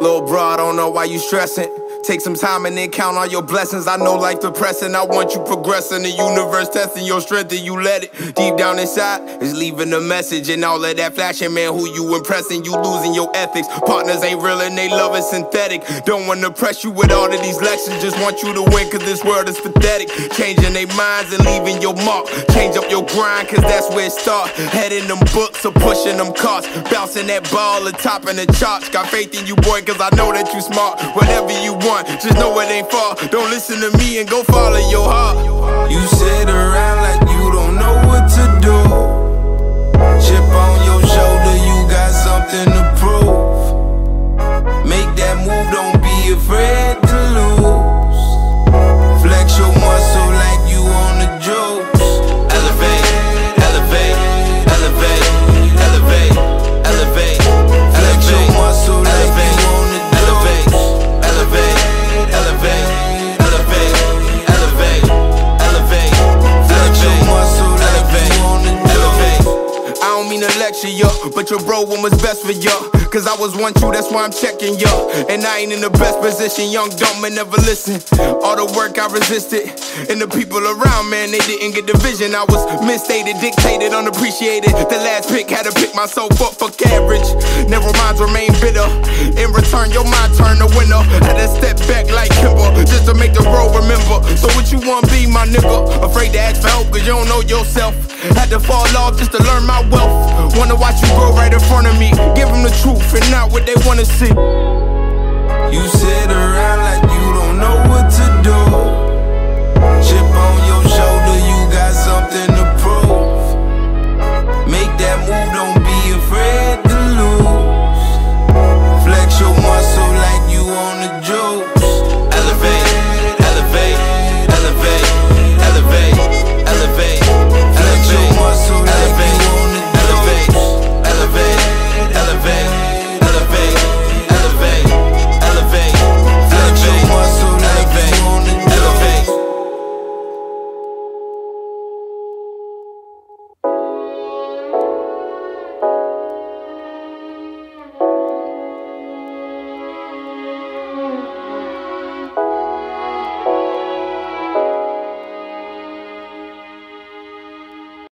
Little bro, I don't know why you stressing. Take some time and then count all your blessings. I know life depressing. I want you progressing. The universe testing your strength and you let it. Deep down inside is leaving a message. And all of that flashing, man, who you impressing? You losing your ethics. Partners ain't real and they love is synthetic. Don't wanna press you with all of these lections. Just want you to win cause this world is pathetic. Changing their minds and leaving your mark. Change up your grind cause that's where it start. Heading them books or pushing them carts. Bouncing that ball and topping the charts. Got faith in you, boy, cause I know that you smart. Whatever you want, just know it ain't far. Don't listen to me and go follow your heart. You sit around like you don't know what to do. Chip on your shoulder, you got something to prove. Make that move, don't be afraid to lose. Flex your muscle like you on the juice. Elevate, elevate, elevate, elevate, elevate. Flex your muscle like you on the juice. Elevate, elevate, elevate, elevate, elevate. Flex your muscle like you on the juice. I don't mean to lecture ya, but your bro one was best for ya. Cause I was one too, that's why I'm checking ya. And I ain't in the best position, young, dumb, and never listen. All the work I resisted, and the people around, man, they didn't get the vision. I was misstated, dictated, unappreciated. The last pick had to pick myself up for carriage. Never minds remain bitter. In return, your mind turned the winner. Had to step back like Kimber, just to make the road remember. So what you want be, my nigga? Afraid to ask for help cause you don't know yourself. Had to fall off just to learn my wealth. Wanna watch you grow right in front of me. Give them the truth and not what they wanna see. You sit around like you don't know what to do. Chip on your shoulder.